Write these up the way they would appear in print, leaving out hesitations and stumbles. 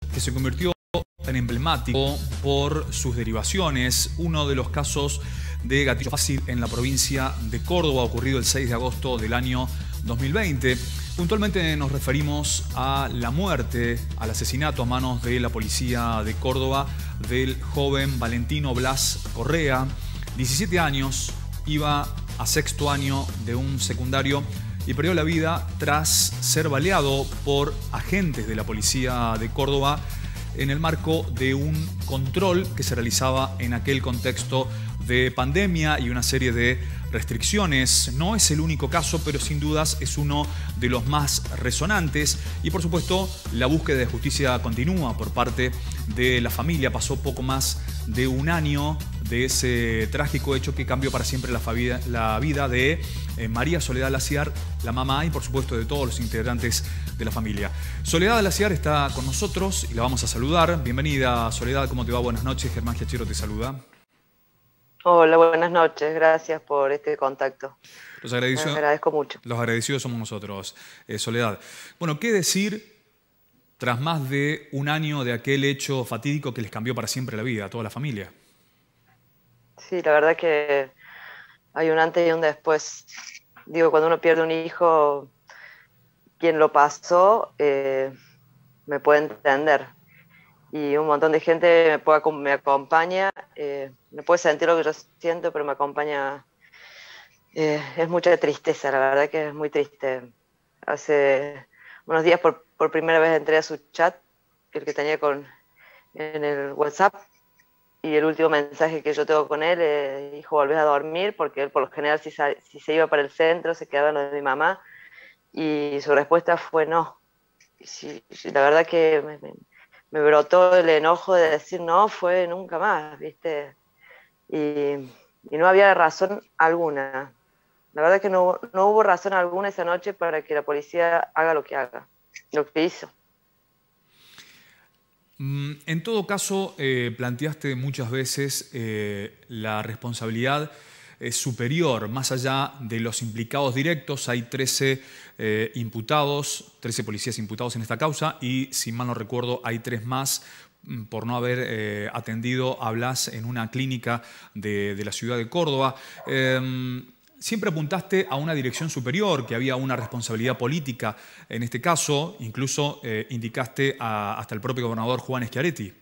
que se convirtió en emblemático por sus derivaciones. Uno de los casos de gatillo fácil en la provincia de Córdoba, ocurrido el 6 de agosto del año 2020. Puntualmente nos referimos a la muerte, al asesinato a manos de la policía de Córdoba del joven Valentino Blas Correa, 17 años, iba a sexto año de un secundario y perdió la vida tras ser baleado por agentes de la policía de Córdoba en el marco de un control que se realizaba en aquel contexto de pandemia y una serie de restricciones. No es el único caso, pero sin dudas es uno de los más resonantes. Y por supuesto, la búsqueda de justicia continúa por parte de la familia. Pasó poco más de un año de ese trágico hecho que cambió para siempre la vida de María Soledad Laciar, la mamá, y por supuesto de todos los integrantes de la familia. Soledad Laciar está con nosotros y la vamos a saludar. Bienvenida, Soledad, ¿cómo te va? Buenas noches. Germán Giachero te saluda. Hola, buenas noches. Gracias por este contacto. Los Les agradezco mucho. agradecidos somos nosotros, Soledad. Bueno, ¿qué decir tras más de un año de aquel hecho fatídico que les cambió para siempre la vida a toda la familia? Sí, la verdad que hay un antes y un después. Digo, cuando uno pierde un hijo, quien lo pasó me puede entender. Y un montón de gente me acompaña, no puede sentir lo que yo siento, pero me acompaña. Es mucha tristeza, la verdad que es muy triste. Hace unos días por primera vez entré a su chat, el que tenía en el WhatsApp, y el último mensaje que yo tengo con él es: hijo, volvés a dormir, porque él por lo general si se iba para el centro se quedaba en lo de mi mamá, y su respuesta fue no. Sí, la verdad que me brotó el enojo de decir no, fue nunca más, ¿viste? Y no había razón alguna. La verdad que no hubo razón alguna esa noche para que la policía haga lo que haga, lo que hizo. En todo caso, planteaste muchas veces la responsabilidad superior, más allá de los implicados directos. Hay 13 imputados, 13 policías imputados en esta causa y, si mal no recuerdo, hay 3 más por no haber atendido a Blas en una clínica de la ciudad de Córdoba. Siempre apuntaste a una dirección superior, que había una responsabilidad política en este caso, incluso indicaste hasta el propio gobernador Juan Schiaretti.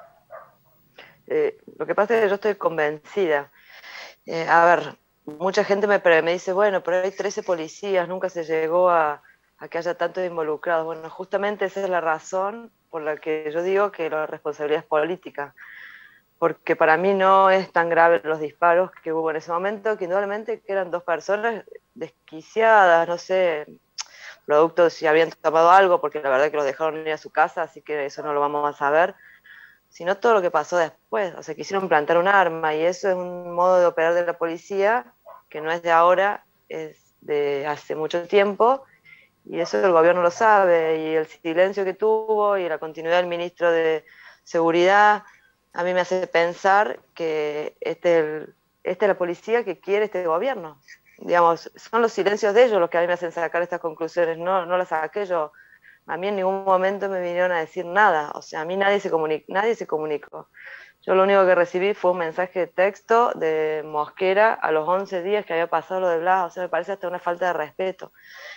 Lo que pasa es que yo estoy convencida. A ver, mucha gente me dice, bueno, pero hay 13 policías, nunca se llegó a que haya tantos involucrados. Bueno, justamente esa es la razón por la que yo digo que la responsabilidad es política. Porque para mí no es tan grave los disparos que hubo en ese momento, que indudablemente que eran 2 personas desquiciadas, no sé, producto de si habían tomado algo, porque la verdad que los dejaron ir a su casa, así que eso no lo vamos a saber, sino todo lo que pasó después. O sea, quisieron plantar un arma, y eso es un modo de operar de la policía que no es de ahora, es de hace mucho tiempo, y eso el gobierno lo sabe, y el silencio que tuvo y la continuidad del ministro de Seguridad a mí me hace pensar que esta es la policía que quiere este gobierno. Digamos, son los silencios de ellos los que a mí me hacen sacar estas conclusiones, no las saqué yo. A mí en ningún momento me vinieron a decir nada, o sea, a mí nadie se comunicó. Yo lo único que recibí fue un mensaje de texto de Mosquera a los 11 días que había pasado lo de Blas, o sea, me parece hasta una falta de respeto.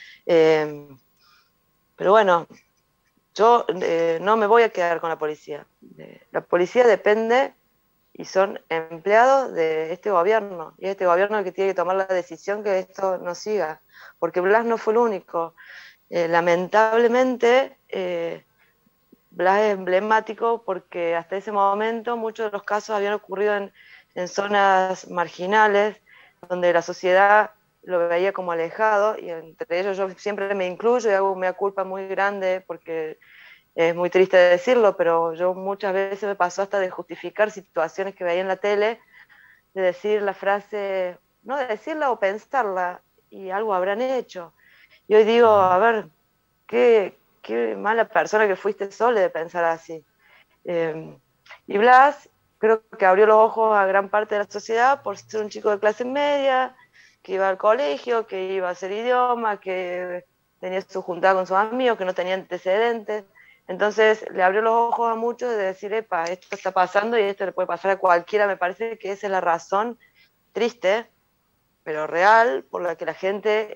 Pero bueno, yo no me voy a quedar con la policía. La policía depende y son empleados de este gobierno, y este gobierno es el que tiene que tomar la decisión que esto no siga, porque Blas no fue el único. Lamentablemente, Blas es emblemático porque hasta ese momento muchos de los casos habían ocurrido en zonas marginales, donde la sociedad lo veía como alejado, y entre ellos yo siempre me incluyo y hago una culpa muy grande, porque es muy triste decirlo, pero yo muchas veces me pasó hasta de justificar situaciones que veía en la tele, de decir la frase, no de decirla o pensarla, y algo habrán hecho. Y hoy digo, a ver, qué mala persona que fuiste Sole de pensar así. Y Blas creo que abrió los ojos a gran parte de la sociedad por ser un chico de clase media, que iba al colegio, que iba a hacer idioma, que tenía su juntada con sus amigos, que no tenía antecedentes. Entonces le abrió los ojos a muchos de decir, epa, esto está pasando y esto le puede pasar a cualquiera. Me parece que esa es la razón triste, pero real, por la que la gente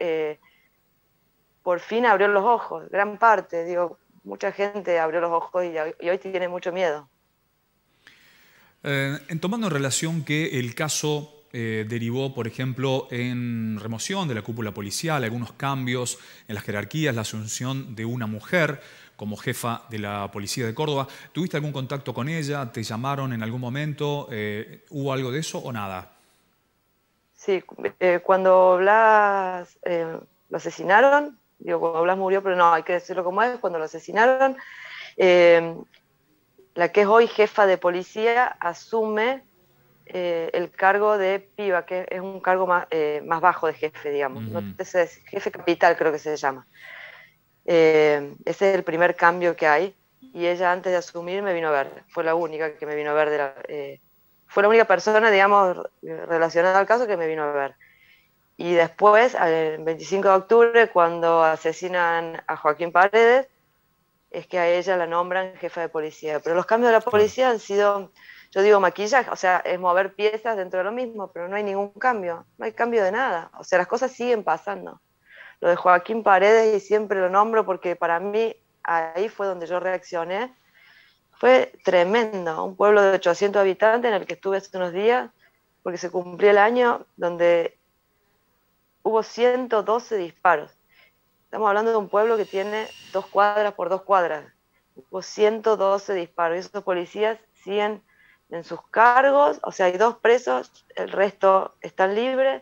por fin abrió los ojos, gran parte, digo, mucha gente abrió los ojos y hoy tiene mucho miedo. Tomando en relación que el caso derivó, por ejemplo, en remoción de la cúpula policial, algunos cambios en las jerarquías, la asunción de una mujer como jefa de la policía de Córdoba, ¿tuviste algún contacto con ella? ¿Te llamaron en algún momento? ¿Hubo algo de eso o nada? Sí, cuando Blas lo asesinaron, digo, cuando Blas murió, pero no, hay que decirlo como es, cuando lo asesinaron, eh, la que es hoy jefa de policía asume el cargo de piba, que es un cargo más bajo de jefe, digamos. No sé, jefe capital creo que se llama. Ese es el primer cambio que hay. Y ella antes de asumir me vino a ver. Fue la única que me vino a ver. Fue la única persona, digamos, relacionada al caso que me vino a ver. Y después, el 25 de octubre, cuando asesinan a Joaquín Paredes, es que a ella la nombran jefa de policía. Pero los cambios de la Claro. policía han sido, yo digo maquillaje, o sea, es mover piezas dentro de lo mismo, pero no hay ningún cambio, no hay cambio de nada. O sea, las cosas siguen pasando. Lo de Joaquín Paredes, y siempre lo nombro porque para mí ahí fue donde yo reaccioné, fue tremendo. Un pueblo de 800 habitantes en el que estuve hace unos días, porque se cumplía el año donde hubo 112 disparos. Estamos hablando de un pueblo que tiene 2 cuadras por 2 cuadras. Hubo 112 disparos y esos policías siguen en sus cargos, o sea, hay 2 presos, el resto están libres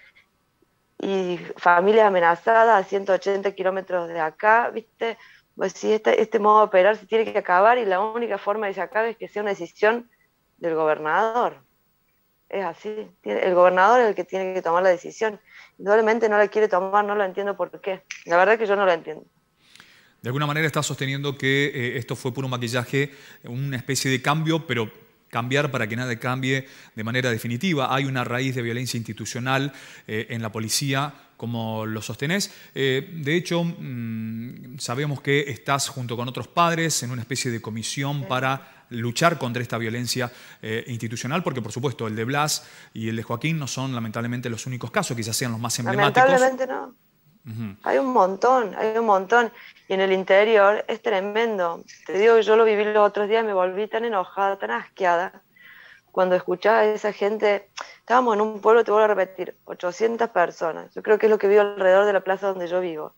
y familias amenazadas a 180 kilómetros de acá, ¿viste? Pues sí, este modo de operar se tiene que acabar y la única forma de que se acabe es que sea una decisión del gobernador. Es así, el gobernador es el que tiene que tomar la decisión. Indudablemente no la quiere tomar, no lo entiendo por qué. La verdad es que yo no lo entiendo. De alguna manera estás sosteniendo que esto fue puro maquillaje, una especie de cambio, pero cambiar para que nada cambie de manera definitiva. Hay una raíz de violencia institucional en la policía, como lo sostenés. De hecho, sabemos que estás junto con otros padres en una especie de comisión para luchar contra esta violencia institucional, porque por supuesto el de Blas y el de Joaquín no son lamentablemente los únicos casos, quizás sean los más emblemáticos. Lamentablemente no. Hay un montón, hay un montón. Y en el interior es tremendo. Te digo que yo lo viví los otros días, me volví tan enojada, tan asqueada. Cuando escuchaba a esa gente, estábamos en un pueblo, te vuelvo a repetir, 800 personas. Yo creo que es lo que vivo alrededor de la plaza donde yo vivo.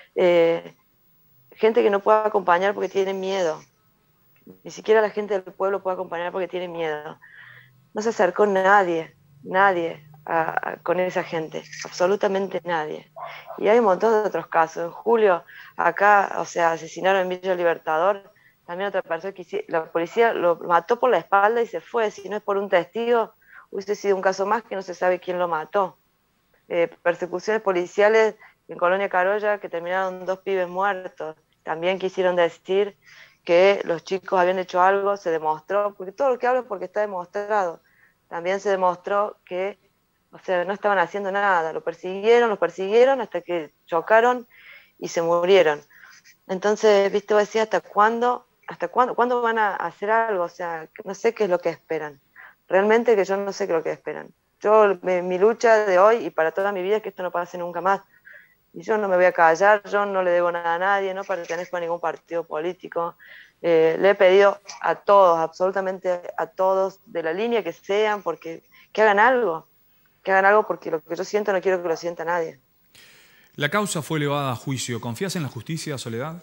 Gente que no puede acompañar porque tiene miedo. Ni siquiera la gente del pueblo puede acompañar porque tiene miedo. No se acercó nadie, nadie con esa gente, absolutamente nadie. Y hay un montón de otros casos. En julio, acá, o sea, asesinaron en Villa Libertador, también otra persona que la policía lo mató por la espalda y se fue. Si no es por un testigo, hubiese sido un caso más que no se sabe quién lo mató. Persecuciones policiales en Colonia Carolla que terminaron 2 pibes muertos. También quisieron decir que los chicos habían hecho algo, se demostró, porque todo lo que hablo es porque está demostrado. También se demostró que, o sea, no estaban haciendo nada, los persiguieron hasta que chocaron y se murieron. Entonces, viste, vos decís, ¿cuándo van a hacer algo? O sea, no sé qué es lo que esperan. Realmente que yo no sé qué es lo que esperan. Mi lucha de hoy y para toda mi vida es que esto no pase nunca más. Y yo no me voy a callar, yo no le debo nada a nadie, no pertenezco a ningún partido político. Le he pedido a todos, absolutamente a todos, de la línea que sean, porque que hagan algo porque lo que yo siento no quiero que lo sienta nadie. La causa fue elevada a juicio. ¿Confías en la justicia, Soledad?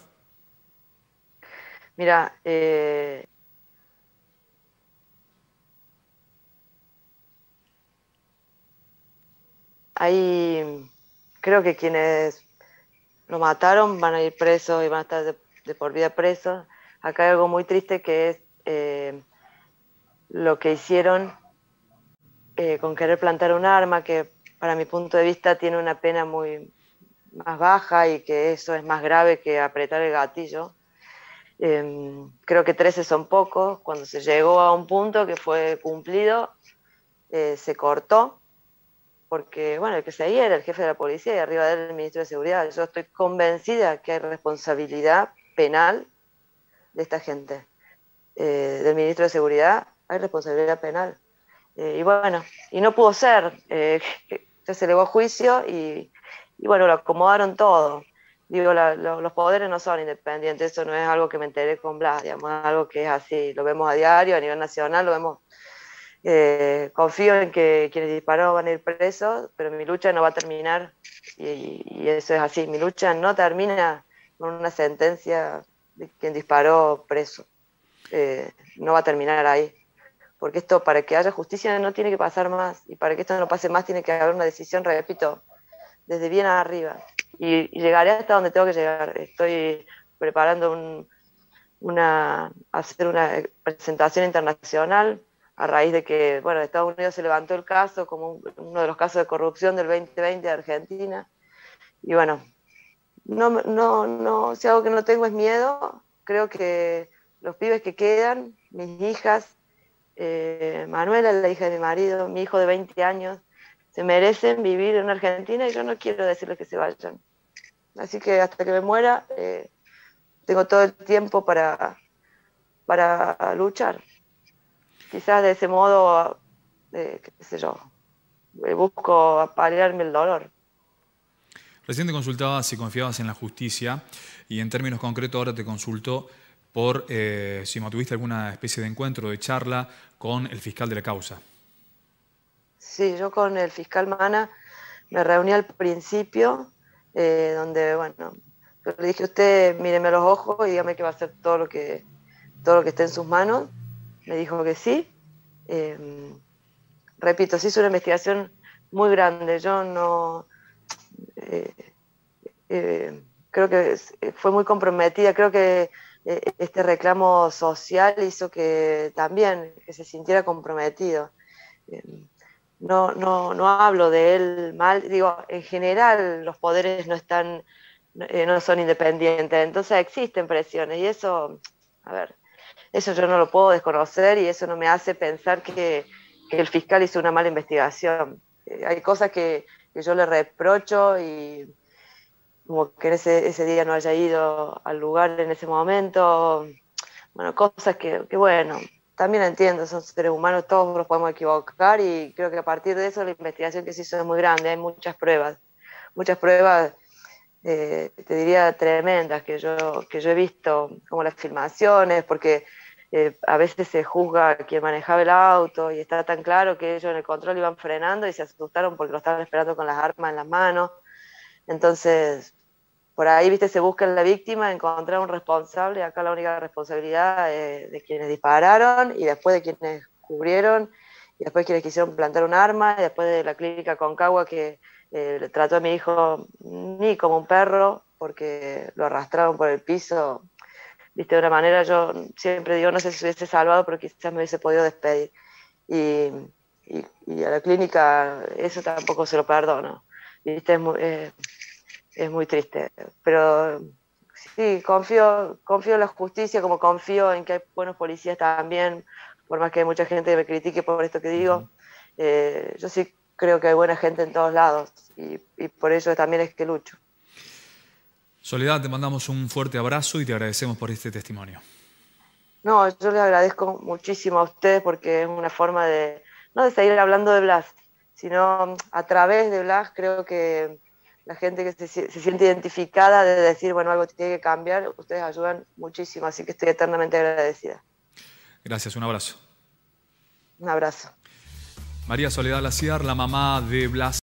Mira, creo que quienes lo mataron van a ir presos y van a estar de por vida presos. Acá hay algo muy triste que es lo que hicieron con querer plantar un arma, que para mi punto de vista tiene una pena muy más baja y que eso es más grave que apretar el gatillo. Creo que 13 son pocos. Cuando se llegó a un punto que fue cumplido, se cortó, porque bueno, el que seguía era el jefe de la policía y arriba de él el ministro de Seguridad. Yo estoy convencida que hay responsabilidad penal de esta gente. Del ministro de Seguridad hay responsabilidad penal. Y bueno, y no pudo ser. Ya se elevó a juicio y bueno, lo acomodaron todo. Digo, los poderes no son independientes, eso no es algo que me enteré con Blas, digamos, es algo que es así, lo vemos a diario, a nivel nacional, lo vemos. Confío en que quienes dispararon van a ir presos, pero mi lucha no va a terminar, y eso es así, mi lucha no termina con una sentencia de quien disparó preso, no va a terminar ahí, porque esto, para que haya justicia, no tiene que pasar más, y para que esto no pase más tiene que haber una decisión, repito, desde bien arriba, y llegaré hasta donde tengo que llegar. Estoy preparando hacer una presentación internacional a raíz de que, bueno, Estados Unidos se levantó el caso como uno de los casos de corrupción del 2020 de Argentina. Y bueno, si algo que no tengo es miedo, creo que los pibes que quedan, mis hijas, Manuela, la hija de mi marido, mi hijo de 20 años, se merecen vivir en Argentina y yo no quiero decirles que se vayan. Así que hasta que me muera, tengo todo el tiempo para luchar. Quizás de ese modo, qué sé yo, busco paliarme el dolor. Recién te consultaba si confiabas en la justicia y en términos concretos ahora te consulto por si mantuviste alguna especie de encuentro, de charla con el fiscal de la causa. Sí, yo con el fiscal Mana me reuní al principio, donde, bueno, yo le dije: usted míreme a los ojos y dígame que va a hacer todo lo que esté en sus manos. Me dijo que sí. Repito, se hizo una investigación muy grande. Yo no... creo que fue muy comprometida. Creo que este reclamo social hizo que también que se sintiera comprometido. No hablo de él mal, digo, en general los poderes no son independientes, entonces existen presiones y eso, a ver, eso yo no lo puedo desconocer y eso no me hace pensar que el fiscal hizo una mala investigación. Hay cosas que yo le reprocho, y como que ese día no haya ido al lugar en ese momento, bueno, cosas que bueno, también entiendo, son seres humanos, todos nos podemos equivocar, y creo que a partir de eso la investigación que se hizo es muy grande, hay muchas pruebas, te diría tremendas, que yo he visto, como las filmaciones, porque a veces se juzga a quien manejaba el auto y está tan claro que ellos en el control iban frenando y se asustaron porque lo estaban esperando con las armas en las manos. Entonces, por ahí, viste, se busca en la víctima encontrar un responsable. Acá la única responsabilidad es de quienes dispararon, y después de quienes cubrieron, y después quienes quisieron plantar un arma, y después de la clínica Concagua que trató a mi hijo ni como un perro porque lo arrastraron por el piso, viste, de una manera. Yo siempre digo, no sé si se hubiese salvado, pero quizás me hubiese podido despedir. Y a la clínica eso tampoco se lo perdono, viste, es muy triste, pero sí, confío en la justicia, como confío en que hay buenos policías también, por más que hay mucha gente que me critique por esto que digo. Yo sí creo que hay buena gente en todos lados, y por ello también es que lucho. Soledad, te mandamos un fuerte abrazo y te agradecemos por este testimonio. No, yo les agradezco muchísimo a ustedes, porque es una forma no de seguir hablando de Blas, sino a través de Blas creo que la gente que se siente identificada de decir, bueno, algo tiene que cambiar, ustedes ayudan muchísimo, así que estoy eternamente agradecida. Gracias, un abrazo. Un abrazo. María Soledad Laciar, la mamá de Blas.